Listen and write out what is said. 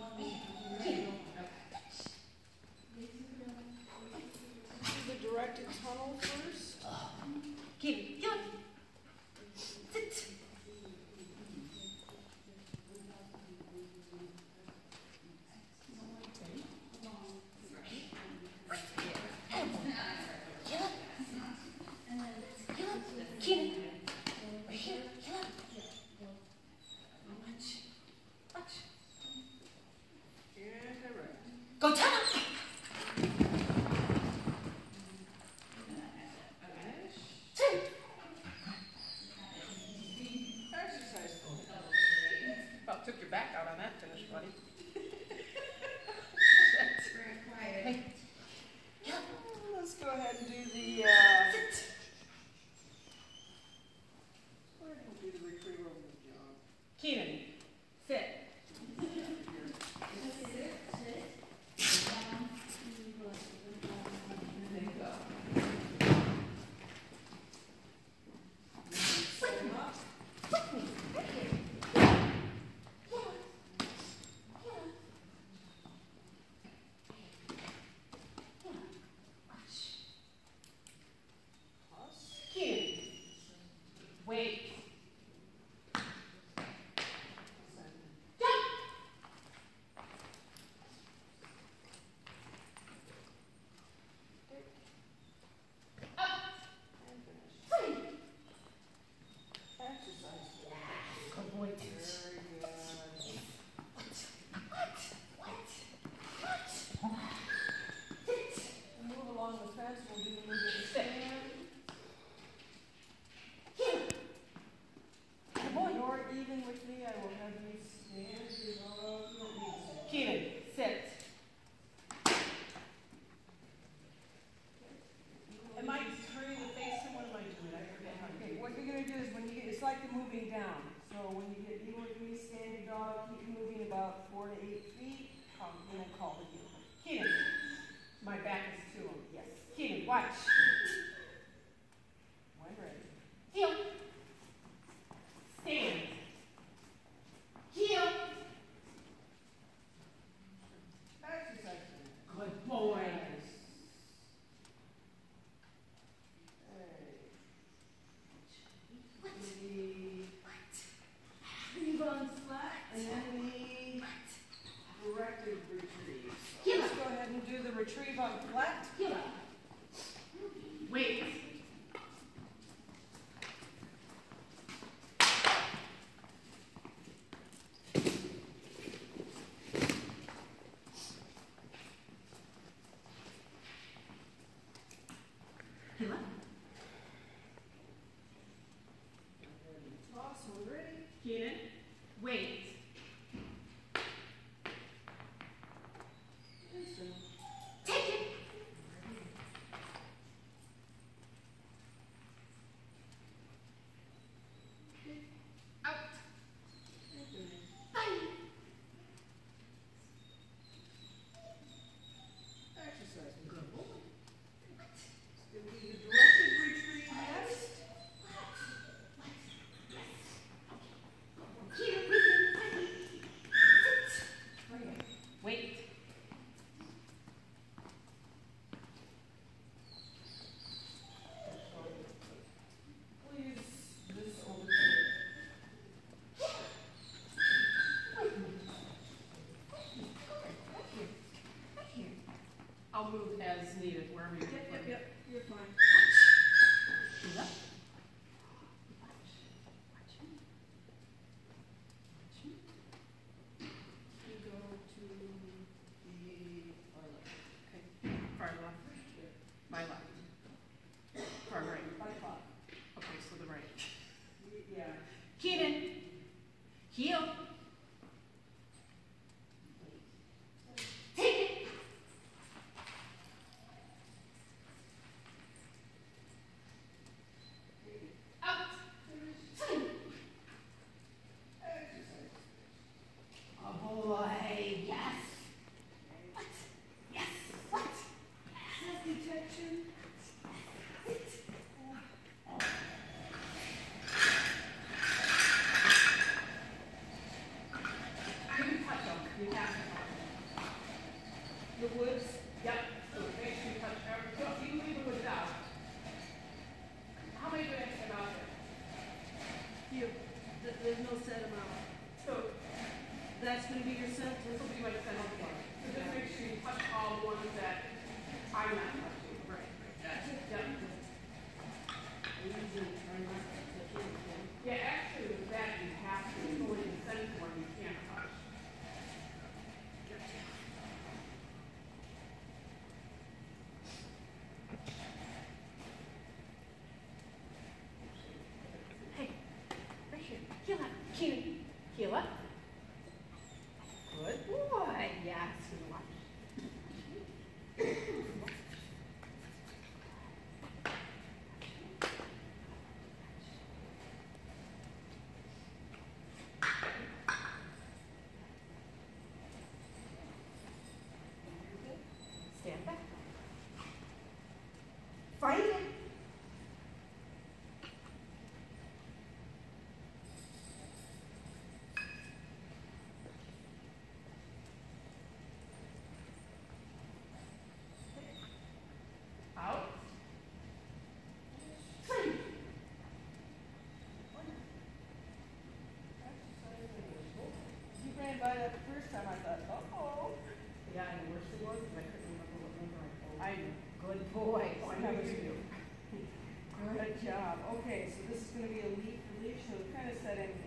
The directed tunnel first. Keep it. Sit. Go tunnel. About took your back out on that finish, buddy. Hey. Let's go ahead and do the Sit. we're going to do the retriever over the jog. Keenan. Sit. Wait. Good boy, Tish. Move along the fence, we'll do the move to the stand. You're even with me, I will have you stand. You don't need to stand. Keenan, sit. Am I turning the face and what am I doing? I forget how. Okay, what you're gonna do is when you get, it's like the moving down. So when you get even with me, standing dog, keep moving about 4 to 8 feet. Then I'll call to you. Keenan. My back is to him. Yes. Keenan, watch. When ready. Heel. Stand. Heel. Exercise. Good boy. And then the directed retrieve. So let's go ahead and do the retrieve on flat. Wait. Toss, we're ready. Keenan, wait. Take it. Out. Bye. Exercise. Good boy. It's going to be the directed retrieve next. Here, with me. Sit. Wait. Please, this over here. I'll move as needed wherever you Yep. You're fine. Yep. You go to the far left. Okay. Far left. My left. Far right. 5 o'clock. Okay, so the right. Yeah. Keenan. Heel. Take it. The woods? Yep, so make sure you touch every, so if you leave it without, how many do I have to have out there? Here, there's no set amount. So That's gonna be your set? this will be my second one. So just make sure you touch all the ones that I'm not touching. Right. That's it, yep. I usually try not to touch anything. Yeah, actually with that you have to, it's only the center one you can't touch. Hey, right here, heel up, heel up. Good boy, yes, you watch. Stand back. Fight it. Out. Swing. You ran by that the first time, I thought, uh-oh. Yeah, and the worst thing was, I couldn't remember what number I told. I know. Good boy. Oh, I know you do. Good job. Okay, so this is gonna be a leaf release, so kind of set in